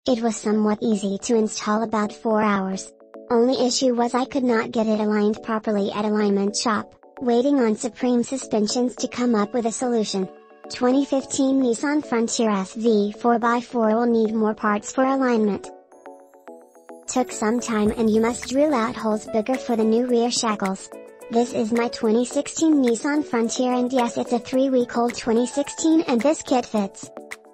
It was somewhat easy to install, about 4 hours. Only issue was I could not get it aligned properly at alignment shop, waiting on Supreme Suspensions to come up with a solution. 2015 Nissan Frontier SV 4x4 will need more parts for alignment. Took some time, and you must drill out holes bigger for the new rear shackles. This is my 2016 Nissan Frontier, and yes, it's a 3-week-old 2016 and this kit fits.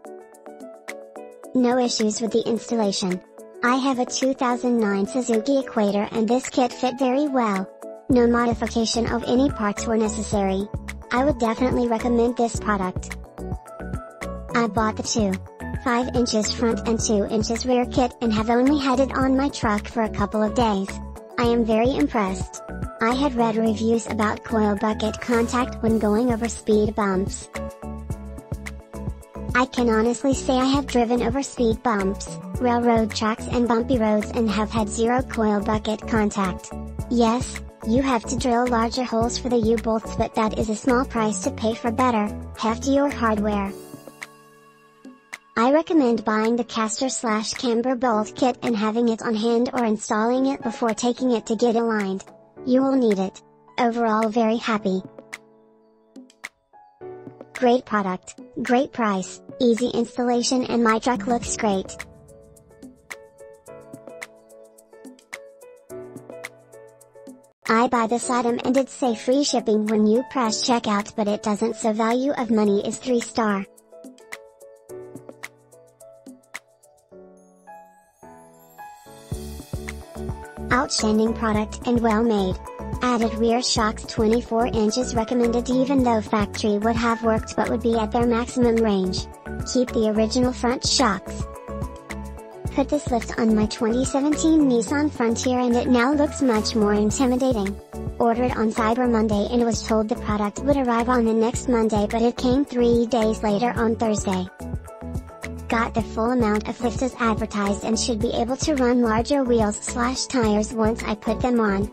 No issues with the installation. I have a 2009 Suzuki Equator and this kit fit very well. No modification of any parts were necessary. I would definitely recommend this product. I bought the 2.5 inches front and 2 inches rear kit and have only had it on my truck for a couple of days. I am very impressed. I had read reviews about coil bucket contact when going over speed bumps. I can honestly say I have driven over speed bumps, railroad tracks and bumpy roads and have had zero coil bucket contact. Yes, you have to drill larger holes for the U-bolts, but that is a small price to pay for better, heftier hardware. I recommend buying the caster/camber bolt kit and having it on hand or installing it before taking it to get aligned. You will need it. Overall, very happy. Great product, great price, easy installation, and my truck looks great. I buy this item and it say free shipping when you press checkout, but it doesn't, so value of money is 3-star. Outstanding product and well made. Added rear shocks 24 inches recommended, even though factory would have worked but would be at their maximum range. Keep the original front shocks. Put this lift on my 2017 Nissan Frontier and it now looks much more intimidating. Ordered on Cyber Monday and was told the product would arrive on the next Monday, but it came 3 days later on Thursday. Got the full amount of lift as advertised and should be able to run larger wheels/tires once I put them on.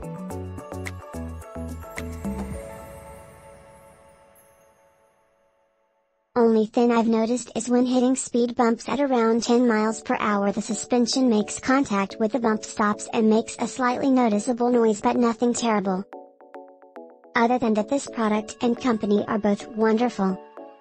Only thing I've noticed is when hitting speed bumps at around 10 miles per hour, the suspension makes contact with the bump, stops and makes a slightly noticeable noise, but nothing terrible. Other than that, this product and company are both wonderful.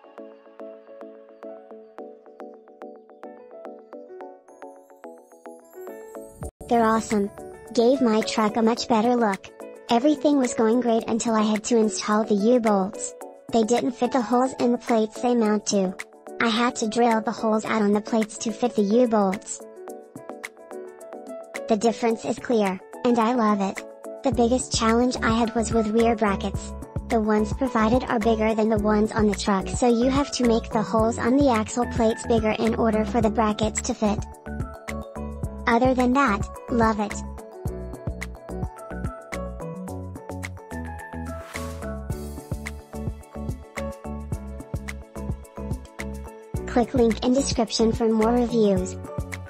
They're awesome. Gave my truck a much better look. Everything was going great until I had to install the U-bolts. They didn't fit the holes in the plates they mount to. I had to drill the holes out on the plates to fit the U-bolts. The difference is clear, and I love it. The biggest challenge I had was with rear brackets. The ones provided are bigger than the ones on the truck, so you have to make the holes on the axle plates bigger in order for the brackets to fit. Other than that, love it. Click link in description for more reviews.